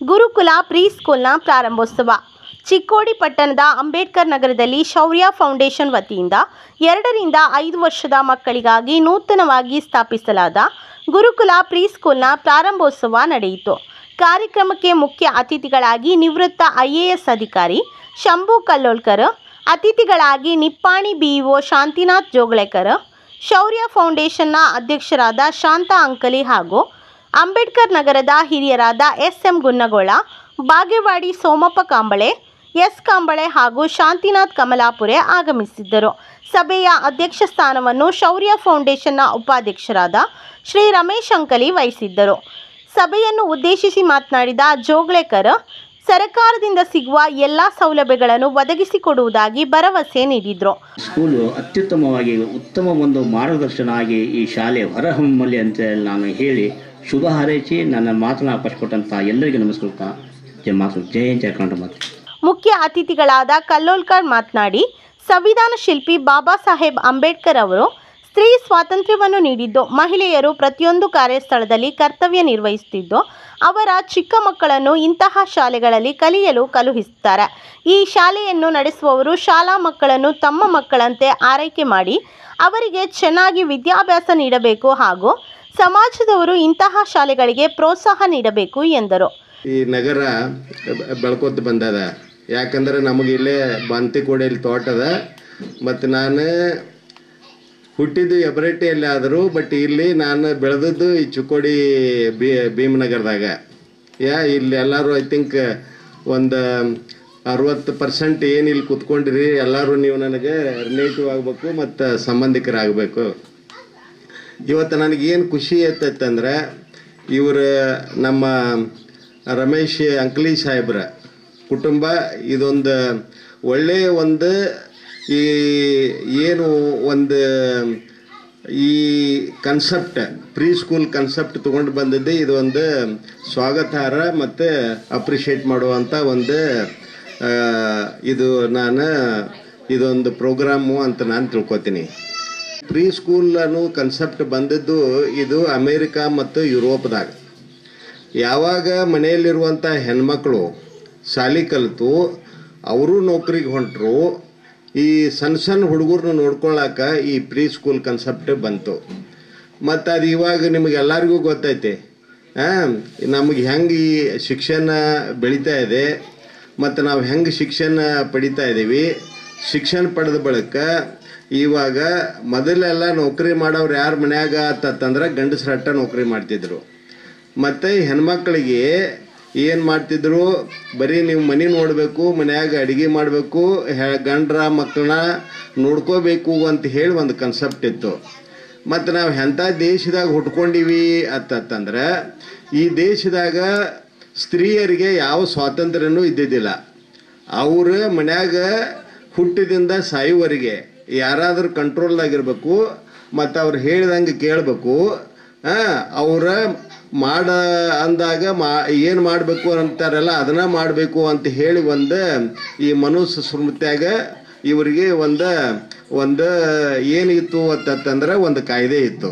ಗುರುಕುಲ pre ಸ್ಕೂಲ್ನ ಪ್ರಾರಂಭೋತ್ಸವ. ಚಿಕ್ಕೋಡಿ ಪಟ್ಟಣದ ಅಂಬೇಡ್ಕರ್ ನಗರದಲ್ಲಿ ಶೌರ್ಯ ಫೌಂಡೇಶನ್ ವತಿಯಿಂದ 2 ರಿಂದ 5 ವರ್ಷದ ಮಕ್ಕಳಿಗಾಗಿ ನೂತನವಾಗಿ ಸ್ಥಾಪಿಸಲಾದ ಗುರುಕುಲ ಪ್ರೀ ಸ್ಕೂಲ್ನ ಪ್ರಾರಂಭೋತ್ಸವ ನಡೆಯಿತು. ಕಾರ್ಯಕ್ರಮಕ್ಕೆ ಮುಖ್ಯ ಅತಿಥಿಗಳಾಗಿ ನಿವೃತ್ತ IAS ಅಧಿಕಾರಿ ಶಂಭು ಕಲ್ಲೋಳ್ಕರ್, ಅತಿಥಿಗಳಾಗಿ ನಿಪ್ಪಾಣಿ BEO ಶಾಂತಿನಾಥ್ ಜೋಗಳೇಕರ್, ಶೌರ್ಯ ಫೌಂಡೇಶನ್ನ ಅಧ್ಯಕ್ಷರಾದ ಶಾಂತಾ ಅಂಕಲಿ ಹಾಗೂ ಅಂಬೇಡ್ಕರ್ ನಗರದ ಹಿರಿಯರಾದ SM ಗುನ್ನಗೋಳ, ಬಾಗೇವಾಡಿ ಸೋಮಪ್ಪ ಕಾಂಬಳೆ, S ಕಾಂಬಳೆ ಹಾಗೂ ಶಾಂತಿನಾಥ್ ಕಮಲಾಪುರೆ ಆಗಮಿಸಿದ್ದರು. ಸಭೆಯ ಅಧ್ಯಕ್ಷ ಸ್ಥಾನವನ್ನು ಶೌರ್ಯ ಫೌಂಡೇಶನ್ನ ಉಪಾಧ್ಯಕ್ಷರಾದ ಶ್ರೀ ರಮೇಶ್ ಅಂಕಲಿ ವಹಿಸಿದ್ದರು. ಸಭೆಯನ್ನು ಉದ್ದೇಶಿಸಿ ಮಾತನಾಡಿದ ಜೋಗಳೇಕರ್, ಸರ್ಕಾರದಿಂದ ಸಿಗುವ ಎಲ್ಲ ಸೌಲಭ್ಯಗಳನ್ನು ಒದಗಿಸಿಕೊಡುವುದಾಗಿ ಭರವಸೆ ನೀಡಿದರು. ಸ್ಕೂಲು ಅತ್ಯುತ್ತಮವಾಗಿ ಉತ್ತಮ ಒಂದು ಮಾರ್ಗದರ್ಶನ ಆಗಿ ಈ ಶಾಲೆ ಹೊರಹೊಮ್ಮಲಿ ಅಂತ ನಾನು ಹೇಳಿ ಶುಭ ಹಾರೈಸಿ ನನ್ನ ಮಾತನ್ನು ಅವಕಾಶಕೊಟ್ಟಂಥ ಎಲ್ಲರಿಗೂ ನಮಸ್ಕೃತ. ಜೈ ಜಯಕಾಂತ ಮಾತು. ಮುಖ್ಯ ಅತಿಥಿಗಳಾದ ಕಲ್ಲೋಳ್ಕರ್ ಮಾತನಾಡಿ, ಸಂವಿಧಾನ ಶಿಲ್ಪಿ ಬಾಬಾ ಸಾಹೇಬ್ ಅಂಬೇಡ್ಕರ್ ಅವರು ಸ್ತ್ರೀ ಸ್ವಾತಂತ್ರ್ಯವನ್ನು ನೀಡಿದ್ದು, ಮಹಿಳೆಯರು ಪ್ರತಿಯೊಂದು ಕಾರ್ಯಸ್ಥಳದಲ್ಲಿ ಕರ್ತವ್ಯ ನಿರ್ವಹಿಸುತ್ತಿದ್ದು, ಅವರ ಚಿಕ್ಕ ಮಕ್ಕಳನ್ನು ಇಂತಹ ಶಾಲೆಗಳಲ್ಲಿ ಕಲಿಯಲು ಕಳುಹಿಸುತ್ತಾರೆ. ಈ ಶಾಲೆಯನ್ನು ನಡೆಸುವವರು ಶಾಲಾ ಮಕ್ಕಳನ್ನು ತಮ್ಮ ಮಕ್ಕಳಂತೆ ಆರೈಕೆ ಮಾಡಿ ಅವರಿಗೆ ಚೆನ್ನಾಗಿ ವಿದ್ಯಾಭ್ಯಾಸ ನೀಡಬೇಕು ಹಾಗೂ ಸಮಾಜದವರು ಇಂತಹ ಶಾಲೆಗಳಿಗೆ ಪ್ರೋತ್ಸಾಹ ನೀಡಬೇಕು ಎಂದರು. ಈ ನಗರ ಬೆಳ್ಕೊತ ಬಂದದ, ಯಾಕಂದ್ರೆ ನಮಗೆ ಇಲ್ಲೇ ಬಾಂತಿಕೋಡೆಯಲ್ಲಿ ತೋಟ ಅದ. ಮತ್ತು ನಾನು ಹುಟ್ಟಿದ್ದು ಹೆಬ್ರಟ್ಟಿಯಲ್ಲಿ ಆದರೂ ಬಟ್ ಇಲ್ಲಿ ನಾನು ಬೆಳೆದದ್ದು ಈ ಚಿಕ್ಕೋಡಿ ಭೀಮನಗರದಾಗ. ಇಲ್ಲಿ ಎಲ್ಲರೂ ಐ ಥಿಂಕ್ ಒಂದು 60% ಏನು ಇಲ್ಲಿ ಕೂತ್ಕೊಂಡಿರಿ ಎಲ್ಲರೂ ನೀವು ನನಗೆ ರಿಲೇಟಿವ್ ಆಗಬೇಕು ಮತ್ತು ಸಂಬಂಧಿಕರಾಗಬೇಕು. ಇವತ್ತು ನನಗೇನು ಖುಷಿ ಆಯ್ತಂದ್ರೆ ಇವರು ನಮ್ಮ ರಮೇಶ್ ಅಂಕಲಿ ಸಾಹೇಬ್ರ ಕುಟುಂಬ ಇದೊಂದು ಒಳ್ಳೆಯ ಒಂದು ಈ ಏನು ಒಂದು ಈ ಕನ್ಸೆಪ್ಟ್ ಪ್ರೀ ಸ್ಕೂಲ್ ಕನ್ಸೆಪ್ಟ್ ತೊಗೊಂಡು ಬಂದಿದ್ದೆ ಇದು ಒಂದು ಸ್ವಾಗತಾರ್ಹ ಮತ್ತು ಅಪ್ರಿಷಿಯೇಟ್ ಮಾಡುವಂಥ ಒಂದು ಇದು ಇದೊಂದು ಪ್ರೋಗ್ರಾಮು ಅಂತ ನಾನು ತಿಳ್ಕೊತೀನಿ. ಪ್ರೀ ಸ್ಕೂಲ್ ಅನ್ನೋ ಕನ್ಸೆಪ್ಟ್ ಬಂದಿದ್ದು ಇದು ಅಮೇರಿಕಾ ಮತ್ತು ಯುರೋಪ್ದಾಗ. ಯಾವಾಗ ಮನೆಯಲ್ಲಿರುವಂಥ ಹೆಣ್ಮಕ್ಳು ಶಾಲೆ ಕಲಿತು ಅವರು ನೌಕರಿಗೆ ಹೊಂಟರು, ಈ ಸಣ್ಣ ಹುಡುಗರನ್ನ ನೋಡ್ಕೊಳ್ಳಾಕ ಈ ಪ್ರೀ ಸ್ಕೂಲ್ ಕನ್ಸೆಪ್ಟ್ ಬಂತು. ಮತ್ತು ಅದು ಇವಾಗ ನಿಮಗೆಲ್ಲರಿಗೂ ಗೊತ್ತೈತೆ ನಮಗೆ ಹೆಂಗೆ ಈ ಶಿಕ್ಷಣ ಬೆಳೀತಾ ಇದೆ ಮತ್ತು ನಾವು ಹೆಂಗೆ ಶಿಕ್ಷಣ ಪಡಿತಾ ಇದ್ದೀವಿ. ಶಿಕ್ಷಣ ಪಡೆದ ಬಳಿಕ ಇವಾಗ ಮೊದಲೆಲ್ಲ ನೌಕರಿ ಮಾಡೋರು ಯಾರು ಮನ್ಯಾಗ ಅಂತಂದ್ರೆ ಗಂಡಸರಟ್ಟ ನೌಕರಿ ಮಾಡ್ತಿದ್ರು. ಮತ್ತು ಹೆಣ್ಮಕ್ಳಿಗೆ ಏನು ಮಾಡ್ತಿದ್ರು, ಬರೀ ನೀವು ಮನೆ ನೋಡಬೇಕು, ಮನ್ಯಾಗ ಅಡುಗೆ ಮಾಡಬೇಕು, ಗಂಡ್ರ ಮಕ್ಕಳನ್ನ ನೋಡ್ಕೋಬೇಕು ಅಂತ ಹೇಳಿ ಒಂದು ಕನ್ಸೆಪ್ಟ್ ಇತ್ತು. ಮತ್ತು ನಾವು ಎಂಥ ದೇಶದಾಗ ಹುಟ್ಕೊಂಡಿವಿ ಅಂತಂದ್ರೆ ಈ ದೇಶದಾಗ ಸ್ತ್ರೀಯರಿಗೆ ಯಾವ ಸ್ವಾತಂತ್ರ್ಯನೂ ಇದ್ದಿದ್ದಿಲ್ಲ. ಅವ್ರ ಮನ್ಯಾಗ ಹುಟ್ಟಿದಿಂದ ಸಾಯುವವರೆಗೆ ಯಾರಾದರೂ ಕಂಟ್ರೋಲ್ದಾಗಿರ್ಬೇಕು ಮತ್ತು ಅವ್ರು ಹೇಳಿದಂಗೆ ಕೇಳಬೇಕು. ಅವರ ಅಂದಾಗ ಏನು ಮಾಡಬೇಕು ಅಂತಾರಲ್ಲ ಅದನ್ನು ಮಾಡಬೇಕು ಅಂತ ಹೇಳಿ ಒಂದು ಈ ಮನುಷ್ಯ ಸ್ಮೃತಿಯಾಗ ಇವರಿಗೆ ಒಂದು ಏನಿತ್ತು ಅಂತಂದ್ರೆ ಒಂದು ಕಾಯ್ದೆ ಇತ್ತು.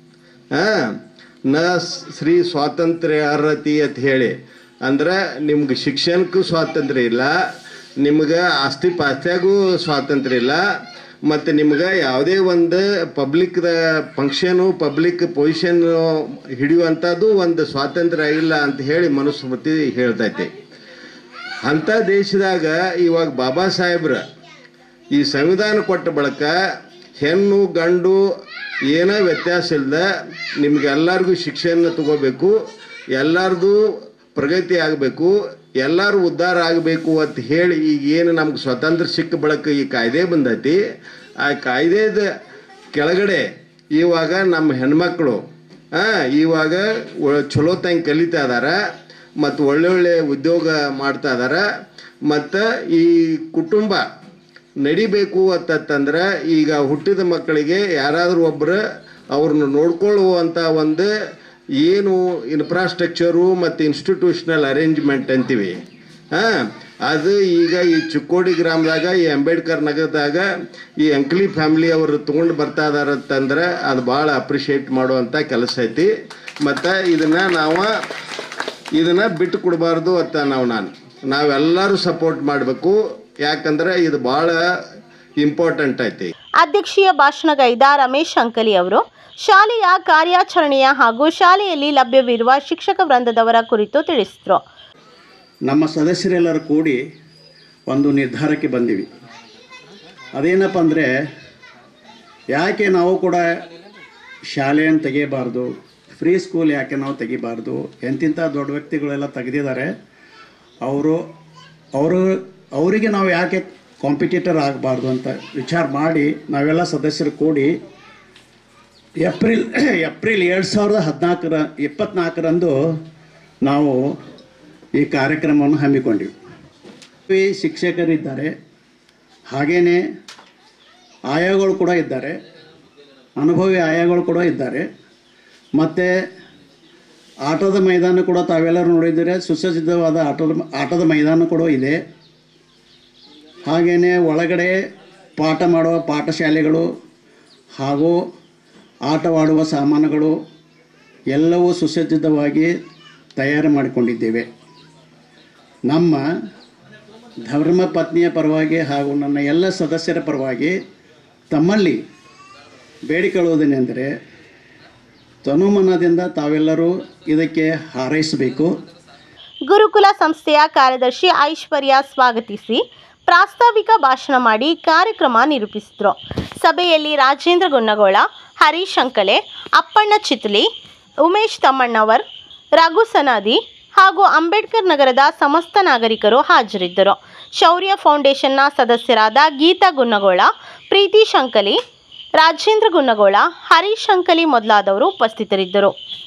ನ ಸ್ತ್ರೀ ಸ್ವಾತಂತ್ರ್ಯ ಅರ್ಹತಿ ಅಂತ ಹೇಳಿ ಅಂದ್ರೆ ನಿಮ್ಗೆ ಶಿಕ್ಷಣಕ್ಕೂ ಸ್ವಾತಂತ್ರ್ಯ ಇಲ್ಲ, ನಿಮ್ಗೆ ಆಸ್ತಿ ಪಾಸ್ತಿಯಾಗೂ ಸ್ವಾತಂತ್ರ್ಯ ಇಲ್ಲ, ಮತ್ತು ನಿಮ್ಗೆ ಯಾವುದೇ ಒಂದು ಪಬ್ಲಿಕ್ದ ಫಂಕ್ಷನು ಪಬ್ಲಿಕ್ ಪೊಸಿಷನ್ನು ಹಿಡಿಯುವಂಥದ್ದು ಒಂದು ಸ್ವಾತಂತ್ರ್ಯ ಇಲ್ಲ ಅಂತ ಹೇಳಿ ಮನುಸ್ಮೃತಿ ಹೇಳ್ತೈತಿ. ಅಂಥ ದೇಶದಾಗ ಇವಾಗ ಬಾಬಾ ಸಾಹೇಬ್ರ ಈ ಸಂವಿಧಾನ ಕೊಟ್ಟ ಬಳಿಕ ಹೆಣ್ಣು ಗಂಡು ಏನೋ ವ್ಯತ್ಯಾಸ ಇಲ್ಲದ ನಿಮ್ಗೆಲ್ಲರಿಗೂ ಶಿಕ್ಷಣ ತಗೋಬೇಕು, ಎಲ್ಲರದು ಪ್ರಗತಿ ಆಗಬೇಕು, ಎಲ್ಲರೂ ಉದ್ಧಾರ ಆಗಬೇಕು ಅಂತ ಹೇಳಿ ಈಗ ಏನು ನಮ್ಗೆ ಸ್ವಾತಂತ್ರ್ಯ ಸಿಕ್ಕ ಬಳಿಕ ಈ ಕಾಯ್ದೆ ಬಂದೈತಿ. ಆ ಕಾಯ್ದೆದ ಕೆಳಗಡೆ ಇವಾಗ ನಮ್ಮ ಹೆಣ್ಮಕ್ಳು ಇವಾಗ ಚಲೋ ತಂಗೆ ಕಲಿತಾ ಇದಾರೆ ಮತ್ತು ಒಳ್ಳೊಳ್ಳೆ ಉದ್ಯೋಗ ಮಾಡ್ತಾ ಇದಾರೆ. ಮತ್ತು ಈ ಕುಟುಂಬ ನಡಿಬೇಕು ಅಂತಂದ್ರೆ ಈಗ ಹುಟ್ಟಿದ ಮಕ್ಕಳಿಗೆ ಯಾರಾದರೂ ಒಬ್ಬರು ಅವ್ರನ್ನ ನೋಡ್ಕೊಳ್ಳುವಂಥ ಒಂದು ಏನು ಇನ್ಫ್ರಾಸ್ಟ್ರಕ್ಚರು ಮತ್ತು ಇನ್ಸ್ಟಿಟ್ಯೂಷನಲ್ ಅರೇಂಜ್ಮೆಂಟ್ ಅಂತೀವಿ. ಅದು ಈಗ ಈ ಚಿಕ್ಕೋಡಿ ಗ್ರಾಮದಾಗ ಈ ಅಂಬೇಡ್ಕರ್ ನಗರದಾಗ ಈ ಅಂಕಲಿ ಫ್ಯಾಮಿಲಿ ಅವರು ತೊಗೊಂಡು ಬರ್ತಾ ಇದಾರೆ ಅಂತಂದ್ರೆ ಅದು ಭಾಳ ಅಪ್ರಿಷಿಯೇಟ್ ಮಾಡುವಂಥ ಕೆಲಸ ಐತಿ. ಮತ್ತು ಇದನ್ನು ನಾವು ಇದನ್ನು ಬಿಟ್ಟು ಕೊಡಬಾರ್ದು ಅಂತ ನಾವೆಲ್ಲರೂ ಸಪೋರ್ಟ್ ಮಾಡಬೇಕು. ಯಾಕಂದ್ರೆ ಇದು ಭಾಳ ಇಂಪಾರ್ಟೆಂಟ್ ಐತಿ. ಅಧ್ಯಕ್ಷೀಯ ಭಾಷಣಗೈದ ರಮೇಶ್ ಅಂಕಲಿ ಅವರು ಶಾಲೆಯ ಕಾರ್ಯಾಚರಣೆಯ ಹಾಗೂ ಶಾಲೆಯಲ್ಲಿ ಲಭ್ಯವಿರುವ ಶಿಕ್ಷಕ ವೃಂದದವರ ಕುರಿತು ತಿಳಿಸಿದರು. ನಮ್ಮ ಸದಸ್ಯರೆಲ್ಲರೂ ಕೂಡಿ ಒಂದು ನಿರ್ಧಾರಕ್ಕೆ ಬಂದಿವಿ. ಅದೇನಪ್ಪ ಅಂದರೆ, ಯಾಕೆ ನಾವು ಕೂಡ ಶಾಲೆಯನ್ನು ತೆಗಿಬಾರ್ದು, ಫ್ರೀ ಸ್ಕೂಲ್ ಯಾಕೆ ನಾವು ತೆಗಿಬಾರ್ದು, ಎಂತಿಂಥ ದೊಡ್ಡ ವ್ಯಕ್ತಿಗಳೆಲ್ಲ ತೆಗೆದಿದ್ದಾರೆ, ಅವರಿಗೆ ನಾವು ಯಾಕೆ ಕಾಂಪಿಟೇಟರ್ ಆಗಬಾರ್ದು ಅಂತ ವಿಚಾರ ಮಾಡಿ ನಾವೆಲ್ಲ ಸದಸ್ಯರು ಕೂಡಿ ಏಪ್ರಿಲ್ 2024ರಂದು ನಾವು ಈ ಕಾರ್ಯಕ್ರಮವನ್ನು ಹಮ್ಮಿಕೊಂಡಿವಿ. ಶಿಕ್ಷಕರಿದ್ದಾರೆ, ಹಾಗೆಯೇ ಆಯಾಗಳು ಕೂಡ ಇದ್ದಾರೆ, ಅನುಭವಿ ಆಯಾಗಳು ಕೂಡ ಇದ್ದಾರೆ. ಮತ್ತು ಆಟದ ಮೈದಾನ ಕೂಡ ತಾವೆಲ್ಲರೂ ನೋಡಿದರೆ ಸುಸಜ್ಜಿತವಾದ ಆಟದ ಮೈದಾನ ಕೂಡ ಇದೆ. ಹಾಗೆಯೇ ಒಳಗಡೆ ಪಾಠ ಮಾಡುವ ಪಾಠಶಾಲೆಗಳು ಹಾಗೂ ಆಟವಾಡುವ ಸಾಮಾನುಗಳು ಎಲ್ಲವೂ ಸುಸಜ್ಜಿತವಾಗಿ ತಯಾರು ಮಾಡಿಕೊಂಡಿದ್ದೇವೆ. ನಮ್ಮ ಧರ್ಮಪತ್ನಿಯ ಪರವಾಗಿ ಹಾಗೂ ನನ್ನ ಎಲ್ಲ ಸದಸ್ಯರ ಪರವಾಗಿ ತಮ್ಮಲ್ಲಿ ಬೇಡಿಕೊಳ್ಳುವುದೇನೆಂದರೆ, ತನುಮನದಿಂದ ತಾವೆಲ್ಲರೂ ಇದಕ್ಕೆ ಹಾರೈಸಬೇಕು. ಗುರುಕುಲ ಸಂಸ್ಥೆಯ ಕಾರ್ಯದರ್ಶಿ ಐಶ್ವರ್ಯ ಸ್ವಾಗತಿಸಿ ಪ್ರಾಸ್ತಾವಿಕ ಭಾಷಣ ಮಾಡಿ ಕಾರ್ಯಕ್ರಮ ನಿರೂಪಿಸಿದರು. ಸಭೆಯಲ್ಲಿ ರಾಜೇಂದ್ರ ಗುನ್ನಗೋಳ, ಹರೀಶ್ ಅಂಕಲೆ, ಅಪ್ಪಣ್ಣ ಚಿತ್ಲಿ, ಉಮೇಶ್ ತಮ್ಮಣ್ಣವರ್, ರಘು ಸನಾದಿ ಹಾಗೂ ಅಂಬೇಡ್ಕರ್ ನಗರದ ಸಮಸ್ತ ನಾಗರಿಕರು ಹಾಜರಿದ್ದರು. ಶೌರ್ಯ ಫೌಂಡೇಶನ್ನ ಸದಸ್ಯರಾದ ಗೀತಾ ಗುನ್ನಗೋಳ, ಪ್ರೀತಿ ಶಂಕಲಿ, ರಾಜೇಂದ್ರ ಗುನ್ನಗೋಳ, ಹರೀಶ್ ಅಂಕಲಿ ಮೊದಲಾದವರು ಉಪಸ್ಥಿತರಿದ್ದರು.